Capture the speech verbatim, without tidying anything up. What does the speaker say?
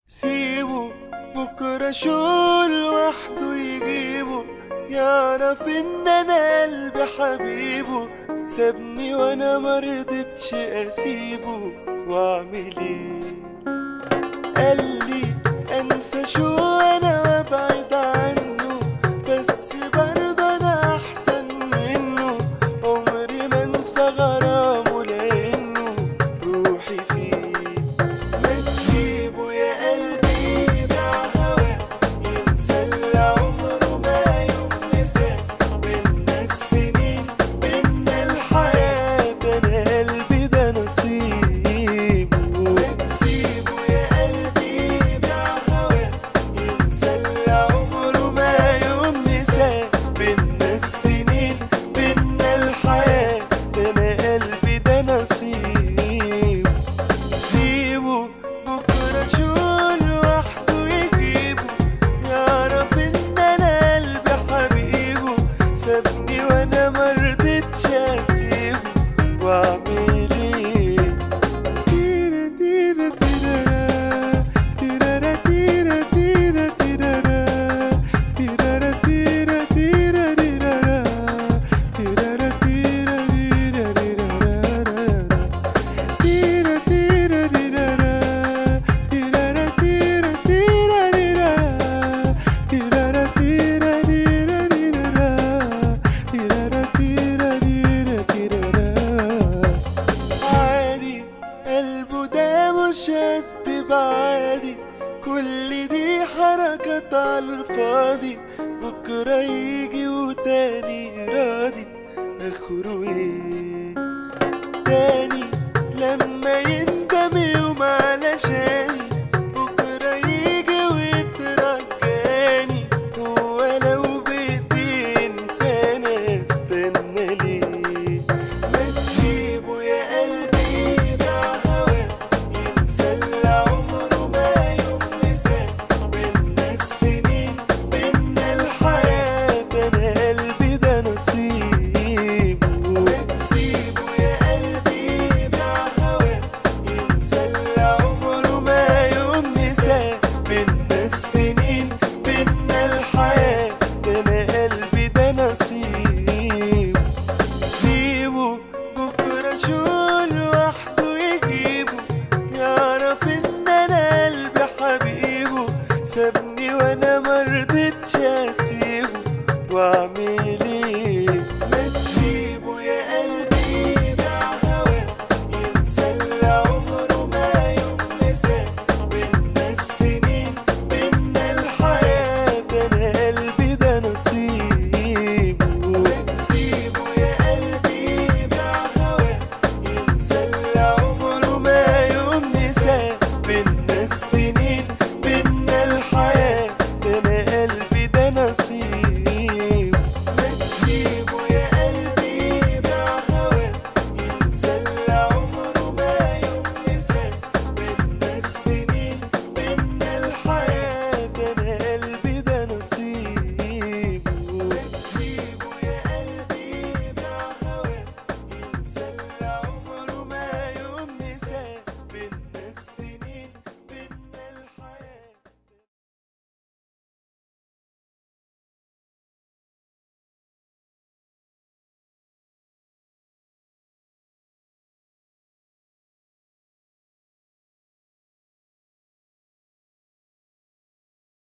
سيبه بكرة شو لوحده يجيبه، يعرف ان انا قلبي حبيبه، سابني وانا مرضتش اسيبه واعمل ايه. قالي انسى شو انا وابعد عنه، بس برضه انا احسن منه، عمري ما انسى غرامه لانه روحي فيه. ما تسيبه يا قلبي يبيع هواه، ينسى اللي عمره ما يوم نساه، بينا السنين بينا الحياة، انا قلبي ده نصيبه. ما تسيبه يا قلبي يبيع هواه، ينسى اللي عمره ما يوم نساه، بينا السنين بينا الحياة، انا قلبي ده نصيبه. سيبه بكرة شو لوحده يجيبه، يعرف ان انا قلبي حبيبه، سابني وانا مرضتش اسيبه واعمل ايه. تيرا تيرا تيرارا، تيرارا تيرا تيرا تيرارا، تيرارا تيرا تيرا ريرارا، تيرارا تيرا ريرا ريرارا، تيرا تيرا ريرارا، تيرارا تيرا تيرا ريرا، تيرارا تيرا ريرا ريرارا، تيرارا تيرا ريرا تيرارا. عادي قلبه ده مش قد بعادي، كل دي حركات عالفاضي، بكرة يجي وتاني راضي، اخره ايه. تاني لما يندم يوم علشاني، بكرة يجي ويترجاني، هو لو بإيدين سنة استنى ليه. ما تسيبه يا قلبي يبيع هواه، ينسى اللي عمره ما يوم نساه، بينا السنين بينا الحياة، انا قلبي ده نصيبه. ما تسيبه يا قلبي يبيع هواه، ينسى اللي عمره ما يوم نساه، بينا السنين بينا الحياة، انا قلبي ده نصيبه. سيبه بكرة شو لوحده يجيبه، يعرف ان انا قلبي حبيبه، سابني وانا مرضتش